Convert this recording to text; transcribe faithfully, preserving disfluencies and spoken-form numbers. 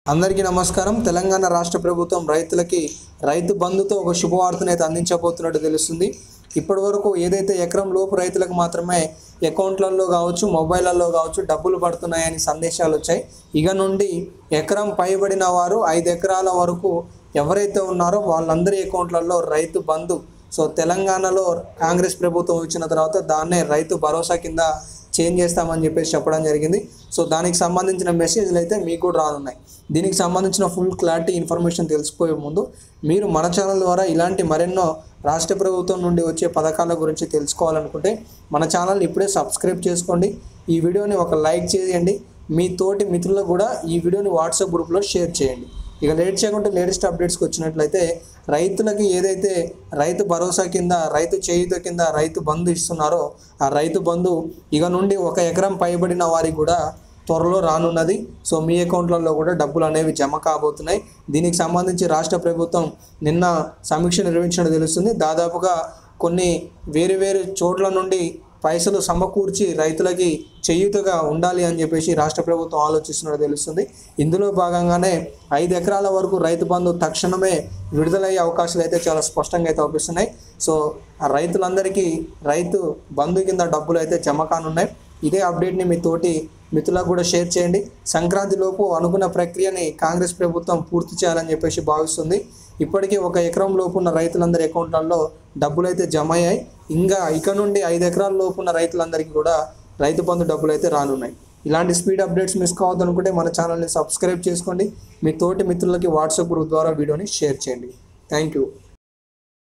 అందరికీ నమస్కారం. తెలంగాణ రాష్ట్ర ప్రభుత్వం రైతులకి రైతు బంధుతో ఒక శుభవార్తను అయితే అందించబోతున్నట్టు తెలుస్తుంది. ఇప్పటి వరకు ఏదైతే ఎకరం లోపు రైతులకు మాత్రమే అకౌంట్లలో కావచ్చు, మొబైల్లో కావచ్చు డబ్బులు పడుతున్నాయని సందేశాలు వచ్చాయి. ఇక నుండి ఎకరం పైబడిన వారు ఐదు ఎకరాల వరకు ఎవరైతే ఉన్నారో వాళ్ళందరి అకౌంట్లలో రైతు బంధు సో తెలంగాణలో కాంగ్రెస్ ప్రభుత్వం వచ్చిన తర్వాత దాన్నే రైతు భరోసా కింద చేంజ్ చేస్తామని చెప్పేసి చెప్పడం జరిగింది. సో దానికి సంబంధించిన మెసేజ్లు అయితే మీకు కూడా రానున్నాయి. దీనికి సంబంధించిన ఫుల్ క్లారిటీ ఇన్ఫర్మేషన్ తెలుసుకోయే ముందు మీరు మన ఛానల్ ద్వారా ఇలాంటి మరెన్నో రాష్ట్ర ప్రభుత్వం నుండి వచ్చే పథకాల గురించి తెలుసుకోవాలనుకుంటే మన ఛానల్ ఇప్పుడే సబ్స్క్రైబ్ చేసుకోండి. ఈ వీడియోని ఒక లైక్ చేయండి. మీ తోటి మిత్రులకు కూడా ఈ వీడియోని వాట్సాప్ గ్రూప్లో షేర్ చేయండి. ఇక లేట్ చేయకుండా లేటెస్ట్ అప్డేట్స్కి వచ్చినట్లయితే రైతులకి ఏదైతే రైతు భరోసా కింద రైతు చేయుత కింద రైతు బంధు ఇస్తున్నారో ఆ రైతు బంధు ఇక నుండి ఒక ఎకరం పైబడిన వారికి కూడా త్వరలో రానున్నది. సో మీ అకౌంట్లలో కూడా డబ్బులు అనేవి జమ కాబోతున్నాయి. దీనికి సంబంధించి రాష్ట్ర ప్రభుత్వం నిన్న సమీక్ష నిర్వహించడం తెలుస్తుంది. దాదాపుగా కొన్ని వేరు వేరు చోట్ల నుండి పైసలు సమకూర్చి రైతులకి చేయూతగా ఉండాలి అని చెప్పేసి రాష్ట్ర ప్రభుత్వం ఆలోచిస్తున్నట్టు తెలుస్తుంది. ఇందులో భాగంగానే ఐదు ఎకరాల వరకు రైతు బంధు తక్షణమే విడుదలయ్యే అవకాశాలు అయితే చాలా స్పష్టంగా అయితే అవుపిస్తున్నాయి. సో ఆ రైతులందరికీ రైతు బంధు కింద డబ్బులు అయితే జమ కానున్నాయి. ఇదే అప్డేట్ని మీ తోటి మిత్రులకు కూడా షేర్ చేయండి. సంక్రాంతి లోపు అనుకున్న ప్రక్రియని కాంగ్రెస్ ప్రభుత్వం పూర్తి చేయాలని చెప్పేసి భావిస్తుంది. ఇప్పటికీ ఒక ఎకరం లోపు ఉన్న రైతులందరి అకౌంట్లలో డబ్బులు అయితే జమ అయ్యాయి. ఇంకా ఇక నుండి ఐదు ఎకరాల లోపు ఉన్న రైతులందరికీ కూడా రైతు బంధు డబ్బులు అయితే రానున్నాయి. ఇలాంటి స్పీడ్ అప్డేట్స్ మిస్ కావద్దనుకుంటే మన ఛానల్ని సబ్స్క్రైబ్ చేసుకోండి. మీ తోటి మిత్రులకి వాట్సాప్ గ్రూప్ ద్వారా వీడియోని షేర్ చేయండి. Thank you.